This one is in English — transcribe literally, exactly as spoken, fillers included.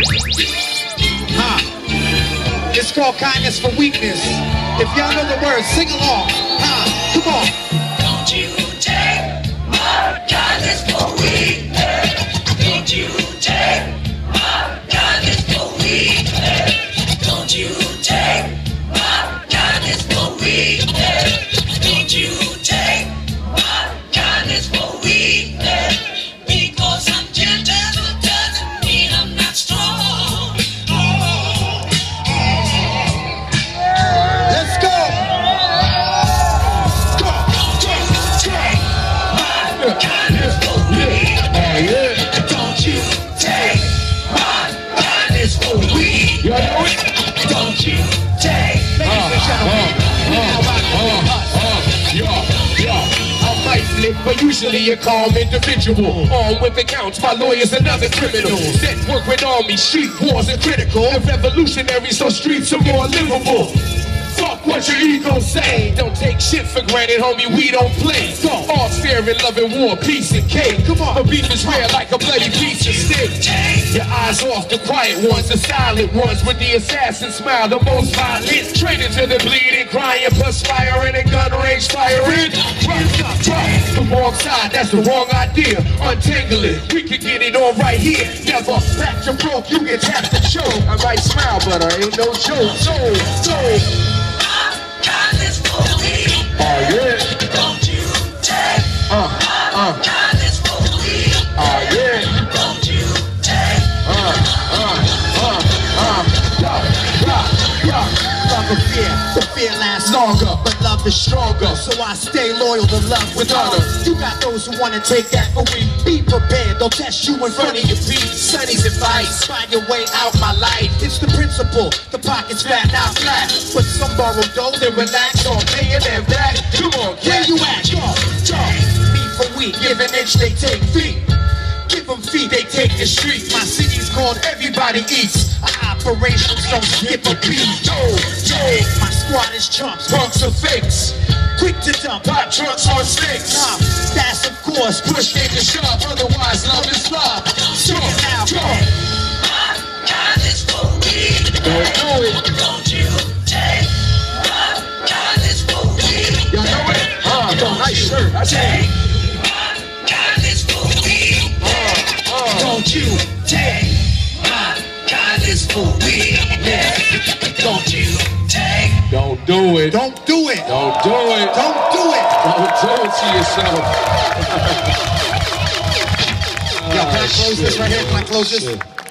Huh. It's called kindness for weakness. If y'all know the words, sing along. Huh. Come on. Don't you take my kindness for weakness. Don't you take my kindness for weakness. Don't you take my kindness for weakness. Don't you take my kindness for weakness. Because I'm gentle doesn't mean I'm not strong. Let's go. Go. Don't you take my kindness for weakness. Don't you take my kindness for weakness. Don't you take. Ladies and gentlemen, now I know us. I'm violent, but usually a calm individual. Armed with accounts, my lawyer's another criminal. That work with army, street wars are critical. And revolutionary, so streets are more livable. Fuck what your ego say. Don't take shit for granted, homie, we don't play. All fair and loving war, peace and cake. Come on, the beef is rare like a bloody piece of steak. Your eyes off the quiet ones, the silent ones with the assassin smile, the most violent. Training to the bleeding, crying, perspiring, and gun range firing. Right up, right. The wrong side, that's the wrong idea. Untangle it, we can get it all right here. Never back to broke, you get tapped the show. I might smile, but I ain't no joke. So, so. Kindness for me. Oh yeah. Don't you take Uh, uh, kindness for me. oh yeah. Don't you take Uh, uh, uh, uh, yeah, yeah, yeah. Love of fear, the fear lasts longer, but love is stronger. So I stay loyal to love with honor. You got those who wanna take that for me. Be prepared, they'll test you in front of your feet. Sonny's advice, find your way out my life. It's the principle, the pocket's fat, not flat. But some borrow dough, then relax on paying them back. Come on, where you at? Yo, yo, me for weak, give an inch, they take feet. Give them feet, they take the street. My city's called Everybody Eats. Our operations don't skip a beat. Yo, yo, my squad is chumps, punks are fakes. Quick to dump, hot trucks on stakes. Nah, that's of course, push came to shove, otherwise love is love. So now, go. my kindness for me. Don't do it. Don't you take my kindness for me. Y'all know it? Uh, yo, nice shirt. I Take say. my kindness for me. Uh, uh. Don't you take my kindness for me. Don't you take. Don't do it. Don't do it. Don't do it. Don't do it. Don't do it to yourself. Yo, can I close this right here? Can I close this?